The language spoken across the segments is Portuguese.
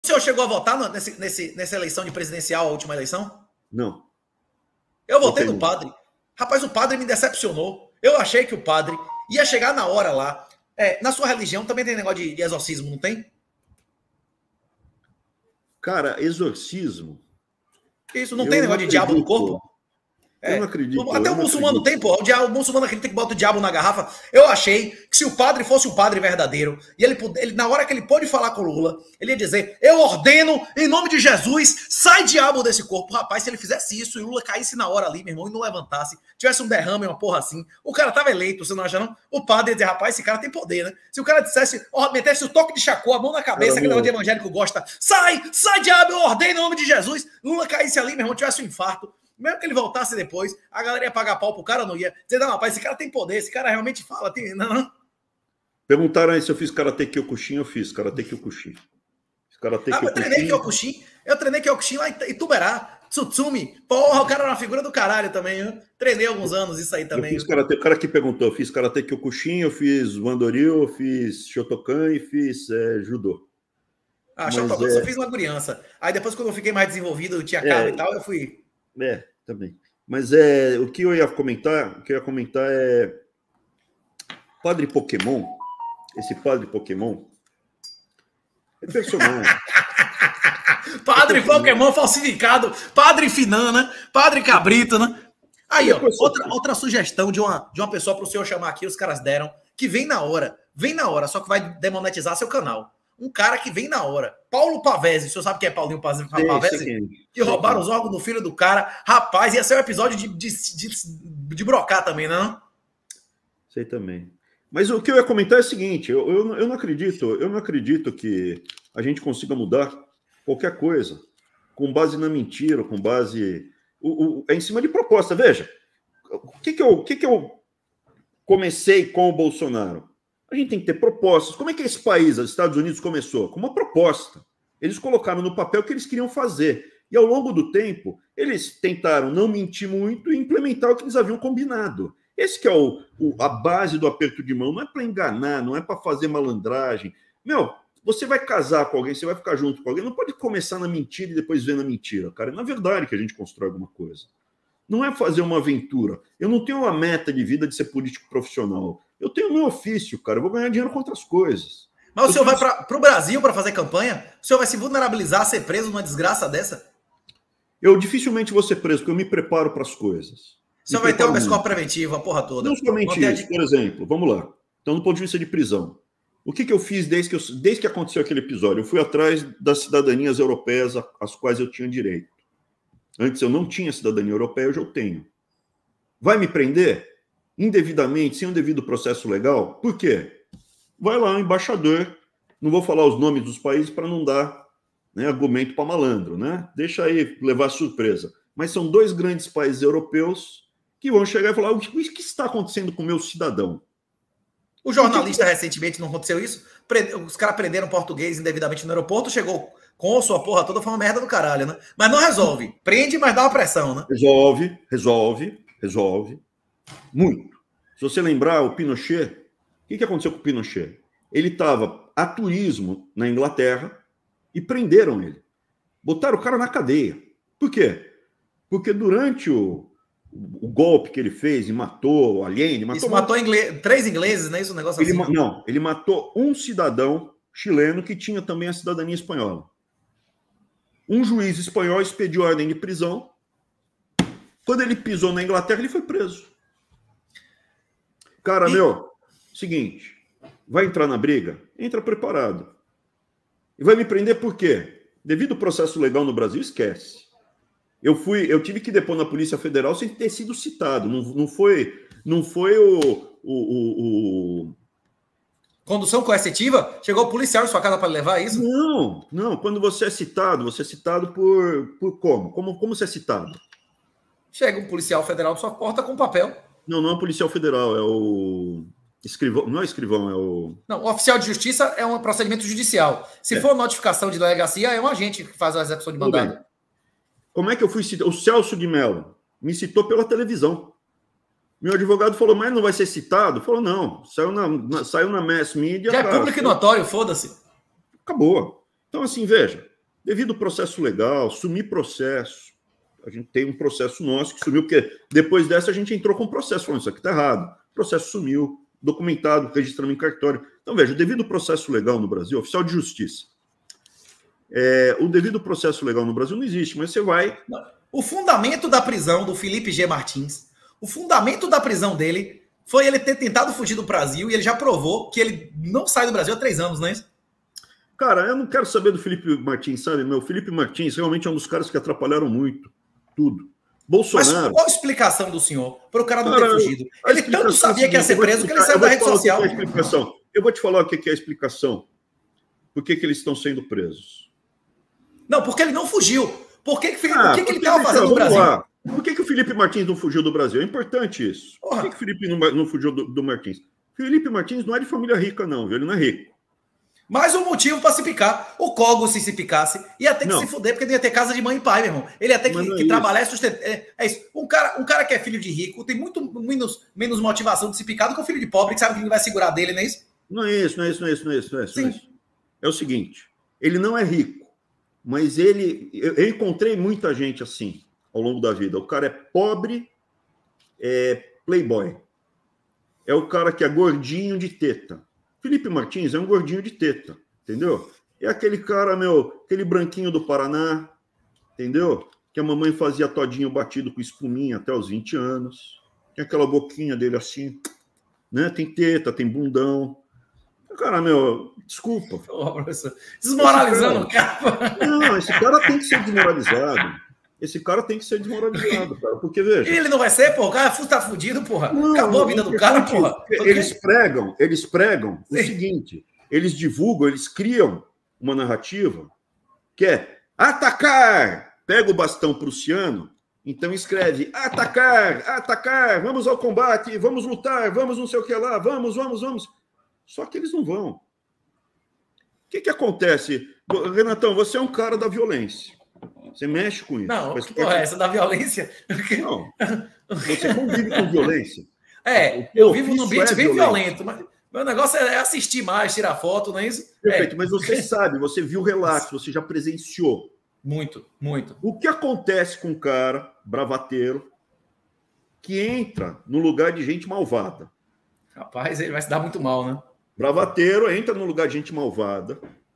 O senhor chegou a votar nessa eleição de presidencial, a última eleição? Não. Eu votei no padre. Rapaz, o padre me decepcionou. Eu achei que o padre ia chegar na hora lá. Na sua religião também tem negócio de exorcismo, não tem? Cara, exorcismo... Isso, não tem negócio de diabo no corpo? Eu não acredito. Até o muçulmano tem, pô. O muçulmano acredita que bota o diabo na garrafa. Eu achei que se o padre fosse um padre verdadeiro, e ele na hora que ele pôde falar com o Lula, ele ia dizer: eu ordeno, em nome de Jesus, sai diabo desse corpo. Rapaz, se ele fizesse isso e o Lula caísse na hora ali, meu irmão, e não levantasse, tivesse um derrame, uma porra assim, o cara tava eleito, você não acha não? O padre ia dizer: rapaz, esse cara tem poder, né? Se o cara dissesse, metesse o toque de chacô, a mão na cabeça, aquele negócio de evangélico gosta, sai diabo, eu ordeno em nome de Jesus. Lula caísse ali, meu irmão, tivesse um infarto. Mesmo que ele voltasse depois, a galera ia pagar pau pro cara, não ia dizer: não, rapaz, esse cara tem poder, esse cara realmente fala. Não. Perguntaram aí se eu fiz Karate Kyokushin, eu fiz Karate Kyokushin. Eu treinei Kyokushin. Eu treinei Kyokushin lá em Ituberá, Tsutsumi. Porra, o cara era uma figura do caralho também. Eu treinei alguns anos isso aí também. Eu fiz karate, o cara que perguntou, eu fiz Karate Kyokushin, eu fiz Wandoryu, eu fiz Shotokan e fiz judô. Shotokan eu só fiz uma criança. Aí depois, quando eu fiquei mais desenvolvido, tinha carro e tal, eu fui... Também. Mas o que eu ia comentar é Padre Pokémon. Esse Padre Pokémon é personagem. Padre Pokémon falsificado, Padre Finan, né? Padre Cabrito, né? Aí, ó, outra sugestão de uma pessoa para o senhor chamar aqui, os caras deram, que vem na hora, só que vai demonetizar seu canal. Um cara que vem na hora. Paulo Pavese. O senhor sabe quem é Paulinho Pavese? Que roubaram os órgãos do filho do cara. Rapaz, ia ser um episódio de brocar também, não? Sei também. Mas o que eu ia comentar é o seguinte, eu não acredito que a gente consiga mudar qualquer coisa com base na mentira, com base... É em cima de proposta. Veja, o que eu comecei com o Bolsonaro? A gente tem que ter propostas. Como é que esse país, os Estados Unidos, começou? Com uma proposta. Eles colocaram no papel o que eles queriam fazer. E ao longo do tempo, eles tentaram não mentir muito e implementar o que eles haviam combinado. Esse que é a base do aperto de mão. Não é para enganar, não é para fazer malandragem. Você vai casar com alguém, você vai ficar junto com alguém, não pode começar na mentira e depois ver na mentira, cara. É na verdade que a gente constrói alguma coisa. Não é fazer uma aventura. Eu não tenho uma meta de vida de ser político profissional. Eu tenho o meu ofício, cara. Eu vou ganhar dinheiro com outras coisas. Mas o senhor vai para o Brasil para fazer campanha? O senhor vai se vulnerabilizar a ser preso numa desgraça dessa? Eu dificilmente vou ser preso, porque eu me preparo para as coisas. O senhor vai ter uma escola preventiva, a porra toda. Não somente isso, por exemplo. Vamos lá. Então, do ponto de vista de prisão. O que eu fiz desde que aconteceu aquele episódio? Eu fui atrás das cidadanias europeias às quais eu tinha direito. Antes eu não tinha cidadania europeia, hoje eu tenho. Vai me prender? Indevidamente, sem um devido processo legal? Por quê? Vai lá, embaixador. Não vou falar os nomes dos países para não dar argumento para malandro, né? Deixa aí levar surpresa. Mas são 2 grandes países europeus que vão chegar e falar: o que está acontecendo com o meu cidadão? O jornalista recentemente não aconteceu isso? Os caras prenderam português indevidamente no aeroporto, chegou com a sua porra toda, foi uma merda do caralho, né? Mas não resolve. Prende, mas dá uma pressão, né? Resolve. Muito. Se você lembrar, o Pinochet, o que aconteceu com o Pinochet? Ele estava a turismo na Inglaterra e prenderam ele. Botaram o cara na cadeia. Por quê? Porque durante o golpe que ele fez e matou Allende... Matou 3 ingleses, não é isso? Um negócio assim? Não, ele matou um cidadão chileno que tinha também a cidadania espanhola. Um juiz espanhol expediu a ordem de prisão. Quando ele pisou na Inglaterra, ele foi preso. Cara, seguinte, vai entrar na briga? Entra preparado. E vai me prender por quê? Devido ao processo legal no Brasil, esquece. Eu tive que depor na Polícia Federal sem ter sido citado. Não foi o... Condução coercitiva? Chegou o policial em sua casa para levar isso? Não. Quando você é citado por como? Como você é citado? Chega um policial federal na sua porta com papel. Não é um policial federal, é o escrivão. Não é escrivão, é o... Não, o oficial de justiça é um procedimento judicial. Se for notificação de delegacia, é um agente que faz a execução de mandado. Como é que eu fui citar? O Celso de Mello me citou pela televisão. Meu advogado falou: mas não vai ser citado? Falou: não, saiu na mass media. Já é público e notório, foda-se. Acabou. Então, assim, veja, Devido ao processo legal, sumir processo. A gente tem um processo nosso que sumiu, porque depois dessa a gente entrou com um processo, falando, isso aqui está errado. O processo sumiu, documentado, registramos em cartório. Então, veja, devido ao processo legal no Brasil, oficial de justiça, o devido processo legal no Brasil não existe, mas você vai... O fundamento da prisão do Felipe G. Martins, o fundamento da prisão dele foi ele ter tentado fugir do Brasil e ele já provou que ele não sai do Brasil há 3 anos, não é isso? Cara, eu não quero saber do Felipe Martins, sabe? Meu, Felipe Martins realmente é um dos caras que atrapalharam muito tudo. Bolsonaro... Mas qual a explicação do senhor para o cara não ter fugido? Ele tanto sabia que ia ser preso que ele saiu da rede social. Eu vou te falar o que é a explicação. Por que eles estão sendo presos? Não, porque ele não fugiu. O que ele estava fazendo no Brasil? Por que o Felipe Martins não fugiu do Brasil? É importante isso. Por que o Felipe não fugiu do Martins? Felipe Martins não é de família rica, não. Viu? Ele não é rico. Mais um motivo para se picar. O Cogos, se picasse, ia ter que se fuder, porque ele ia ter casa de mãe e pai, meu irmão. Ele ia ter que trabalhar e sustentar. É isso. Um cara que é filho de rico tem muito menos motivação de se picar do que o filho de pobre, que sabe que ele vai segurar dele, não é isso? Não é isso. É o seguinte, ele não é rico, mas eu encontrei muita gente assim ao longo da vida. O cara é pobre, é playboy. É o cara que é gordinho de teta. Felipe Martins é um gordinho de teta, entendeu? É aquele cara, aquele branquinho do Paraná, entendeu? Que a mamãe fazia todinho batido com espuminha até os 20 anos. Tem aquela boquinha dele assim, né? Tem teta, tem bundão. Cara, desculpa. Desmoralizando o cara. Não, esse cara tem que ser desmoralizado. Cara. Porque, veja... Ele não vai ser, porra? O cara tá fudido, porra. Não, acabou a vida do cara, porra. Eles pregam o seguinte, eles divulgam, eles criam uma narrativa que é atacar. Pega o bastão prussiano, então escreve atacar, vamos ao combate, vamos lutar, vamos não sei o que lá, vamos. Só que eles não vão. O que acontece? Renatão, você é um cara da violência. Você mexe com isso. Não, que porra é essa da violência? Não, você convive com violência. Eu vivo num ambiente bem violento, mas meu negócio é assistir mais, tirar foto, não é isso? Perfeito, mas você sabe, você viu relatos, você já presenciou. Muito. O que acontece com um cara bravateiro que entra no lugar de gente malvada? Rapaz, ele vai se dar muito mal, né? Bravateiro entra no lugar de gente malvada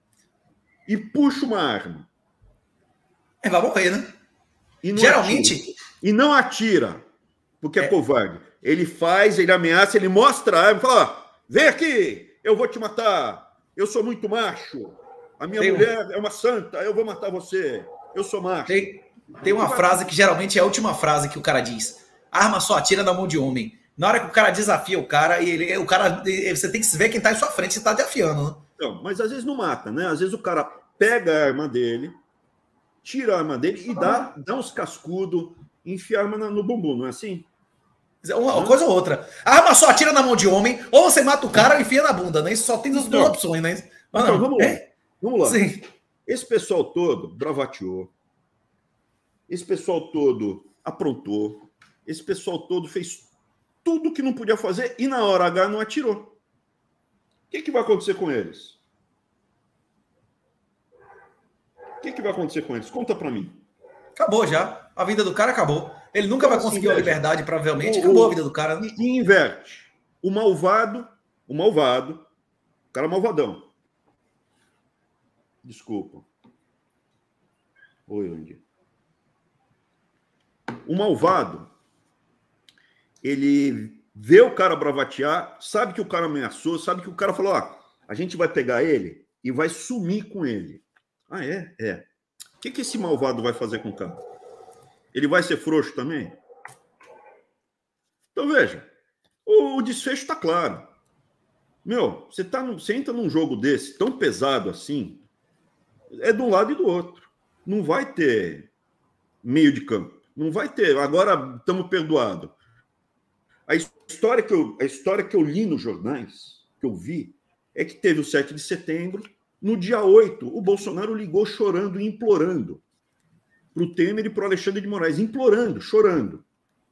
e puxa uma arma. Vai morrer, né? Geralmente. E não atira, porque é covarde. Ele ameaça, ele mostra a arma e fala: vem aqui, eu vou te matar. Eu sou muito macho. A minha mulher é uma santa, eu vou matar você. Eu sou macho. Tem uma frase que geralmente é a última frase que o cara diz: arma só atira na mão de homem. Na hora que o cara desafia o cara, você tem que ver quem tá em sua frente, você tá desafiando, né? Não, mas às vezes não mata, né? Às vezes o cara pega a arma dele, tira a arma dele e dá uns cascudos, enfia a arma no bumbum, não é assim? Uma coisa ou outra. A arma só atira na mão de homem, ou você mata o cara ou enfia na bunda, né? Isso só tem as duas opções, né? Então, vamos lá. Sim. Esse pessoal todo bravateou. Esse pessoal todo aprontou. Esse pessoal todo fez tudo que não podia fazer e na hora H não atirou. O que vai acontecer com eles? O que vai acontecer com eles? Conta pra mim. Acabou já. A vida do cara acabou. Ele nunca vai conseguir a liberdade, provavelmente. Acabou a vida do cara. E inverte. O malvado, o cara malvadão. Desculpa. Oi, Andy. O malvado, ele vê o cara bravatear, sabe que o cara ameaçou, sabe que o cara falou, a gente vai pegar ele e vai sumir com ele. Ah, é? É. O que esse malvado vai fazer com o cara? Ele vai ser frouxo também? Então, veja, o desfecho está claro. Você entra num jogo desse, tão pesado assim, é de um lado e do outro. Não vai ter meio de campo. Não vai ter. Agora estamos perdoados. A história que eu li nos jornais, que eu vi, é que teve o 7 de setembro. No dia 8, o Bolsonaro ligou chorando e implorando para o Temer e para o Alexandre de Moraes. Implorando, chorando.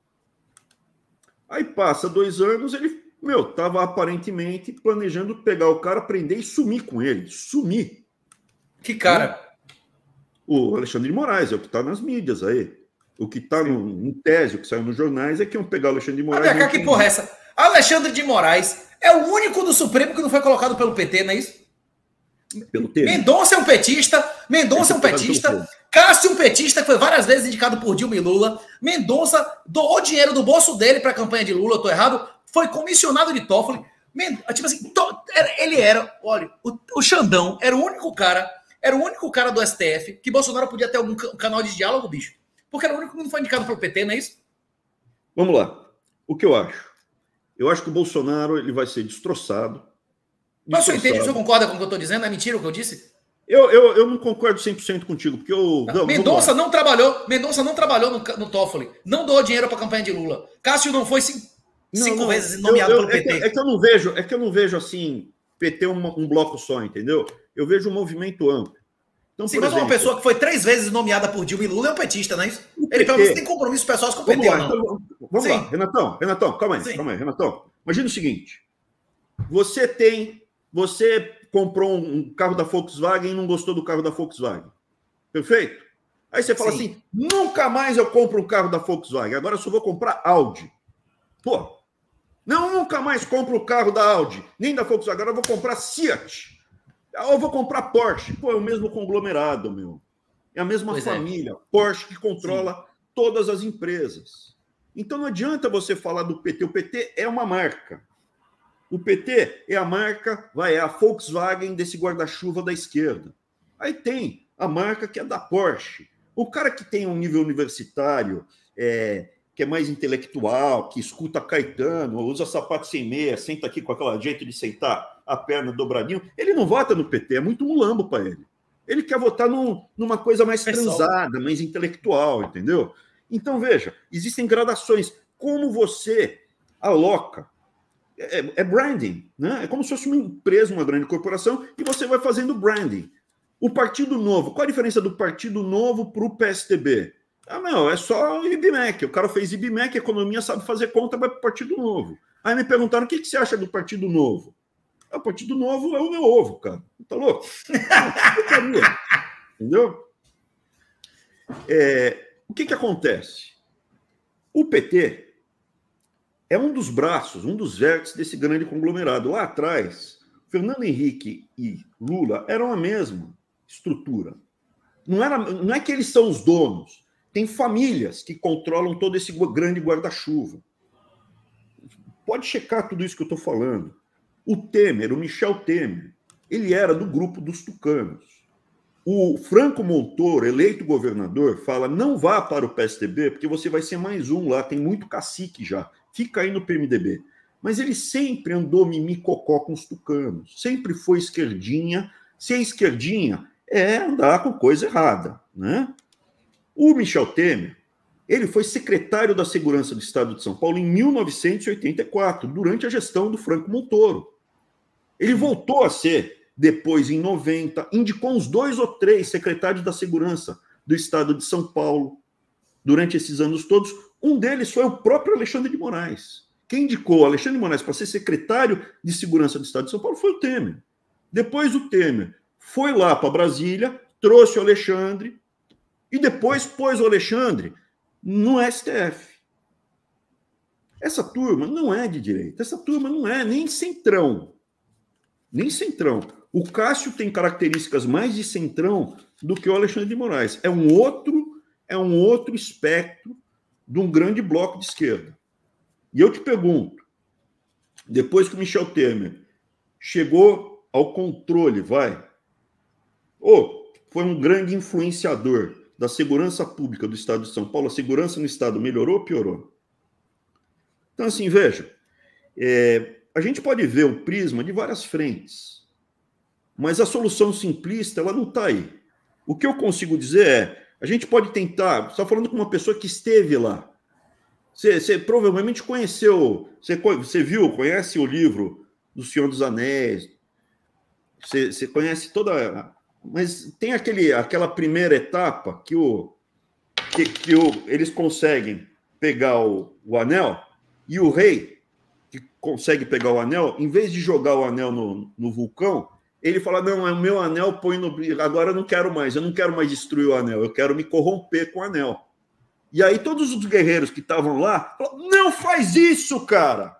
Aí passa 2 anos, ele estava aparentemente planejando pegar o cara, prender e sumir com ele. Sumir. Que cara? O Alexandre de Moraes, é o que está nas mídias aí. O que está em tese, o que saiu nos jornais, é que iam pegar o Alexandre de Moraes. Mas cá, que porra é essa? Alexandre de Moraes é o único do Supremo que não foi colocado pelo PT, não é isso? Pelo Temer. Mendonça é um petista, Cássio é um petista, que foi várias vezes indicado por Dilma e Lula. Mendonça doou dinheiro do bolso dele para a campanha de Lula, eu tô errado, foi comissionado de Toffoli. Tipo assim, ele era, olha, o Xandão era o único cara do STF que Bolsonaro podia ter algum canal de diálogo, bicho. Porque era o único que não foi indicado pelo PT, não é isso? Vamos lá. O que eu acho? Eu acho que o Bolsonaro ele vai ser destroçado. Mas você concorda com o que eu estou dizendo? É mentira o que eu disse? Eu não concordo 100% contigo, porque eu... Mendonça não trabalhou no Toffoli. Não doou dinheiro para a campanha de Lula. Cássio não foi cinco vezes nomeado pelo PT. É que eu não vejo assim, PT um bloco só, entendeu? Eu vejo um movimento amplo. Então, sim, mas uma pessoa que foi 3 vezes nomeada por Dilma e Lula é um petista, não é isso? Ele pelo menos tem compromissos pessoais com o PT, não? Vamos lá, Renatão, calma aí, Renatão. Imagina o seguinte, você comprou um carro da Volkswagen e não gostou do carro da Volkswagen, perfeito? Aí você fala assim, nunca mais eu compro um carro da Volkswagen, agora eu só vou comprar Audi. Pô, nunca mais compro o carro da Audi, nem da Volkswagen, agora eu vou comprar Fiat. Eu vou comprar Porsche. Pô, é o mesmo conglomerado, meu. É a mesma família. Porsche que controla todas as empresas. Então não adianta você falar do PT. O PT é uma marca. O PT é a marca, é a Volkswagen desse guarda-chuva da esquerda. Aí tem a marca que é da Porsche. O cara que tem um nível universitário, que é mais intelectual, que escuta Caetano, usa sapato sem meia, senta aqui com aquele jeito de sentar a perna dobradinho, ele não vota no PT, é muito mulambo para ele. Ele quer votar numa coisa mais transada, mais intelectual, entendeu? Então, veja, existem gradações. Como você aloca? É branding, né? É como se fosse uma empresa, uma grande corporação, e você vai fazendo branding. O Partido Novo, qual a diferença do Partido Novo para o PSDB? Não, é só o IBMEC. O cara fez IBMEC, economia, sabe fazer conta, vai para o Partido Novo. Aí me perguntaram, o que você acha do Partido Novo? O Partido Novo é o meu ovo, cara. Tá louco? Entendeu? O que acontece? O PT é um dos braços, um dos vértices desse grande conglomerado. Lá atrás, Fernando Henrique e Lula eram a mesma estrutura. Não é que eles são os donos. Tem famílias que controlam todo esse grande guarda-chuva. Pode checar tudo isso que eu estou falando. O Temer, o Michel Temer, ele era do grupo dos tucanos. O Franco Montoro, eleito governador, fala, não vá para o PSDB, porque você vai ser mais um lá, tem muito cacique já. Fica aí no PMDB. Mas ele sempre andou mimicocó com os tucanos. Sempre foi esquerdinha. Se é esquerdinha, é andar com coisa errada, né? O Michel Temer, ele foi secretário da Segurança do Estado de São Paulo em 1984, durante a gestão do Franco Montoro. Ele voltou a ser, depois, em 90, indicou uns 2 ou 3 secretários da Segurança do Estado de São Paulo, durante esses anos todos. Um deles foi o próprio Alexandre de Moraes. Quem indicou o Alexandre de Moraes para ser secretário de Segurança do Estado de São Paulo foi o Temer. Depois o Temer foi lá para Brasília, trouxe o Alexandre, e depois pôs o Alexandre no STF. Essa turma não é de direita, essa turma não é nem centrão. Nem centrão. O Cássio tem características mais de centrão do que o Alexandre de Moraes. É um outro espectro de um grande bloco de esquerda. E eu te pergunto, depois que o Michel Temer chegou ao controle, foi um grande influenciador da segurança pública do Estado de São Paulo, a segurança no Estado melhorou ou piorou? Então, assim, veja, a gente pode ver o prisma de várias frentes, mas a solução simplista, ela não está aí. O que eu consigo dizer a gente pode tentar, você está falando com uma pessoa que esteve lá, você provavelmente conheceu, conhece o livro do Senhor dos Anéis, você conhece toda... Mas tem aquela primeira etapa que eles conseguem pegar o anel, e o rei que consegue pegar o anel, em vez de jogar o anel no vulcão, ele fala, não, é o meu anel, põe no... Agora eu não quero mais destruir o anel, eu quero me corromper com o anel. E aí todos os guerreiros que estavam lá falaram, não faz isso, cara!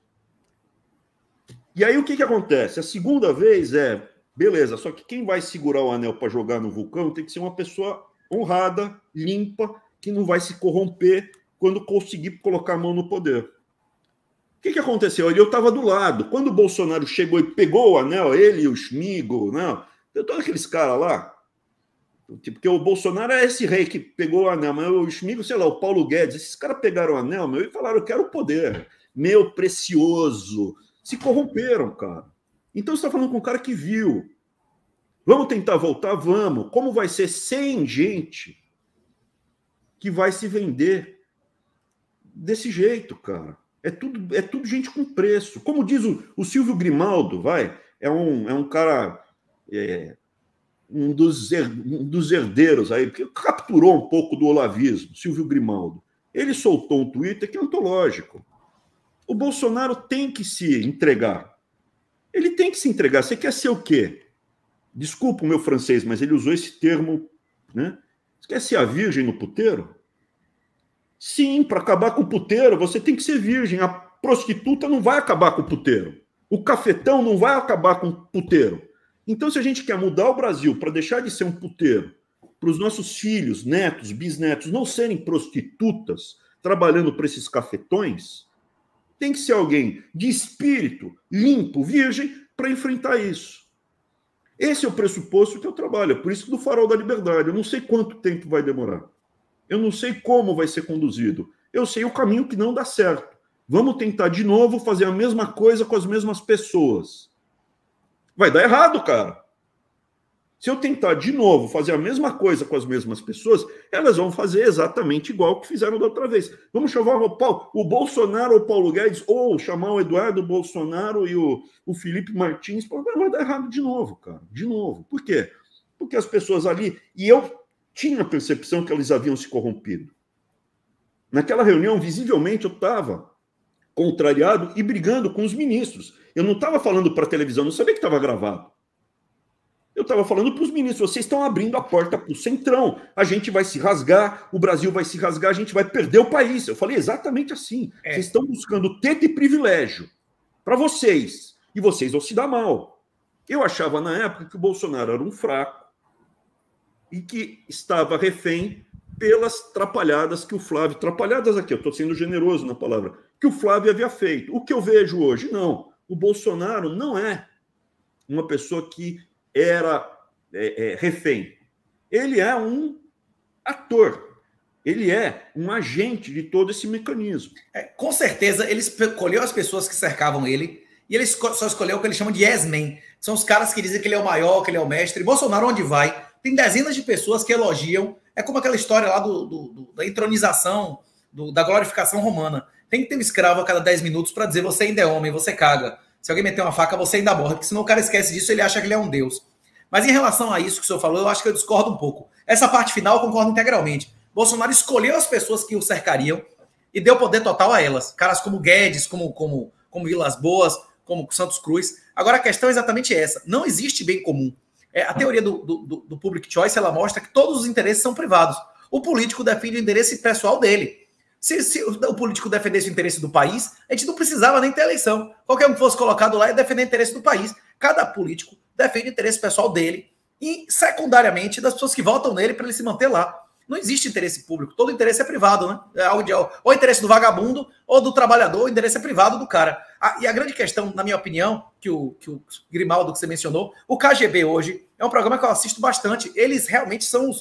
E aí o que acontece? A segunda vez beleza, só que quem vai segurar o anel para jogar no vulcão tem que ser uma pessoa honrada, limpa, que não vai se corromper quando conseguir colocar a mão no poder. O que aconteceu? Eu estava do lado. Quando o Bolsonaro chegou e pegou o anel, ele e o Schmigo, não, todos aqueles caras lá, porque o Bolsonaro é esse rei que pegou o anel, mas o Schmigo, sei lá, o Paulo Guedes, esses caras pegaram o anel, meu, e falaram, eu quero o poder, meu precioso. Se corromperam, cara. Então você está falando com um cara que viu. Vamos tentar voltar? Vamos. Como vai ser 100 gente que vai se vender desse jeito, cara? É tudo gente com preço. Como diz o Silvio Grimaldo, é um cara, um dos herdeiros aí, que capturou um pouco do olavismo, Silvio Grimaldo. Ele soltou um Twitter que é antológico. O Bolsonaro tem que se entregar. Ele tem que se entregar. Você quer ser o quê? Desculpa o meu francês, mas ele usou esse termo, né? Você quer ser a virgem no puteiro? Sim, para acabar com o puteiro, você tem que ser virgem. A prostituta não vai acabar com o puteiro. O cafetão não vai acabar com o puteiro. Então, se a gente quer mudar o Brasil para deixar de ser um puteiro, para os nossos filhos, netos, bisnetos não serem prostitutas trabalhando para esses cafetões, tem que ser alguém de espírito limpo, virgem, para enfrentar isso. Esse é o pressuposto que eu trabalho. É por isso que do Farol da Liberdade. Eu não sei quanto tempo vai demorar. Eu não sei como vai ser conduzido. Eu sei o caminho que não dá certo. Vamos tentar de novo fazer a mesma coisa com as mesmas pessoas. Vai dar errado, cara. Se eu tentar de novo fazer a mesma coisa com as mesmas pessoas, elas vão fazer exatamente igual que fizeram da outra vez. Vamos chamar o Bolsonaro ou o Paulo Guedes, ou chamar o Eduardo Bolsonaro e o Felipe Martins, vai dar errado de novo, cara. De novo. Por quê? Porque as pessoas ali... E eu tinha a percepção que elas haviam se corrompido. Naquela reunião, visivelmente, eu estava contrariado e brigando com os ministros. Eu não estava falando para a televisão, não sabia que estava gravado. Eu estava falando para os ministros, vocês estão abrindo a porta para o Centrão, a gente vai se rasgar, o Brasil vai se rasgar, a gente vai perder o país. Eu falei exatamente assim. Vocês estão buscando teta e privilégio para vocês, e vocês vão se dar mal. Eu achava na época que o Bolsonaro era um fraco e que estava refém pelas trapalhadas que o Flávio... Trapalhadas aqui, eu estou sendo generoso na palavra, que o Flávio havia feito. O que eu vejo hoje? Não. O Bolsonaro não é uma pessoa que era refém. Ele é um ator. Ele é um agente de todo esse mecanismo. Com certeza, ele escolheu as pessoas que cercavam ele e ele só escolheu o que ele chama de yes men. São os caras que dizem que ele é o maior, que ele é o mestre. Bolsonaro, onde vai, tem dezenas de pessoas que elogiam. É como aquela história lá da entronização, da glorificação romana. Tem que ter um escravo a cada 10 minutos para dizer você ainda é homem, você caga. Se alguém meter uma faca, você ainda morre, porque senão o cara esquece disso, ele acha que ele é um deus. Mas em relação a isso que o senhor falou, eu acho que eu discordo um pouco. Essa parte final eu concordo integralmente. Bolsonaro escolheu as pessoas que o cercariam e deu poder total a elas. Caras como Guedes, como Vilas Boas, como Santos Cruz. Agora a questão é exatamente essa. Não existe bem comum. A teoria do public choice, ela mostra que todos os interesses são privados. O político defende o interesse pessoal dele. Se o político defendesse o interesse do país, a gente não precisava nem ter eleição. Qualquer um que fosse colocado lá ia defender o interesse do país. Cada político defende o interesse pessoal dele e, secundariamente, das pessoas que votam nele para ele se manter lá. Não existe interesse público. Todo interesse é privado, né? Ou o interesse do vagabundo ou do trabalhador, o interesse é privado do cara. E a grande questão, na minha opinião, que o Grimaldo que você mencionou, o KGB hoje é um programa que eu assisto bastante. Eles realmente são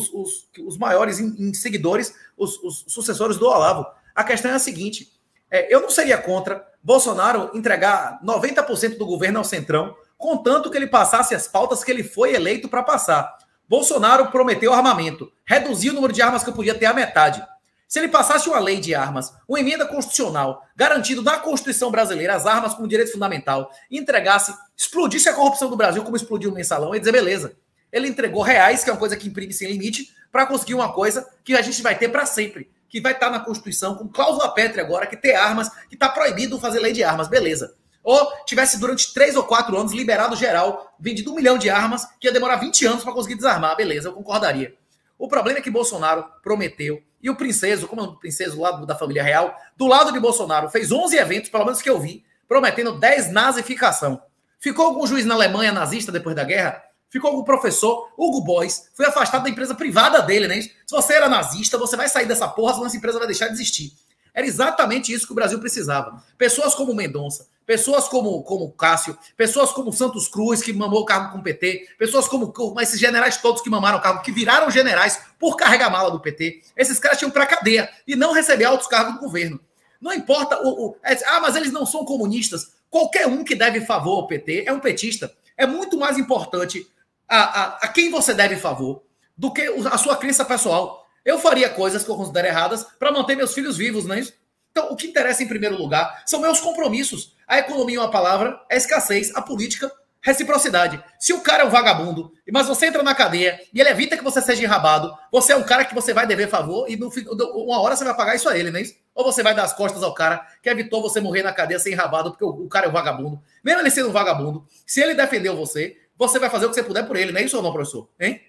os maiores em seguidores, os sucessores do Olavo. A questão é a seguinte, eu não seria contra Bolsonaro entregar 90% do governo ao Centrão, contanto que ele passasse as pautas que ele foi eleito para passar. Bolsonaro prometeu armamento, reduziu o número de armas que eu podia ter à metade. Se ele passasse uma lei de armas, uma emenda constitucional, garantindo na Constituição brasileira as armas como direito fundamental, entregasse, explodisse a corrupção do Brasil como explodiu o mensalão, ia dizer, beleza. Ele entregou reais, que é uma coisa que imprime sem limite, para conseguir uma coisa que a gente vai ter para sempre, que vai estar na Constituição, com cláusula pétrea agora, que ter armas, que está proibido fazer lei de armas, beleza. ou tivesse durante 3 ou 4 anos liberado geral, vendido 1 milhão de armas, que ia demorar 20 anos para conseguir desarmar. Beleza, eu concordaria. O problema é que Bolsonaro prometeu, e o princeso, como é o princeso lá da família real, do lado de Bolsonaro, fez 11 eventos, pelo menos que eu vi, prometendo 10 nazificação. Ficou algum juiz na Alemanha nazista depois da guerra? Ficou algum professor? Hugo Boss foi afastado da empresa privada dele, né? Se você era nazista, você vai sair dessa porra, senão essa empresa vai deixar de existir. Era exatamente isso que o Brasil precisava. Pessoas como Mendonça, pessoas como Cássio, pessoas como Santos Cruz, que mamou o cargo com o PT, pessoas como esses generais todos que mamaram o cargo, que viraram generais por carregar mala do PT. Esses caras tinham para cadeia e não receber altos cargos do governo. Não importa mas eles não são comunistas. Qualquer um que deve favor ao PT é um petista. É muito mais importante a quem você deve favor do que a sua crença pessoal. Eu faria coisas que eu considero erradas para manter meus filhos vivos, não é isso? Então, o que interessa em primeiro lugar são meus compromissos. A economia é uma palavra, a escassez, a política, reciprocidade. Se o cara é um vagabundo, mas você entra na cadeia e ele evita que você seja enrabado, você é um cara que você vai dever favor e uma hora você vai pagar isso a ele, não é isso? Ou você vai dar as costas ao cara que evitou você morrer na cadeia sem enrabado porque o cara é um vagabundo. Mesmo ele sendo um vagabundo, se ele defendeu você, você vai fazer o que você puder por ele, não é isso ou não, professor? Hein?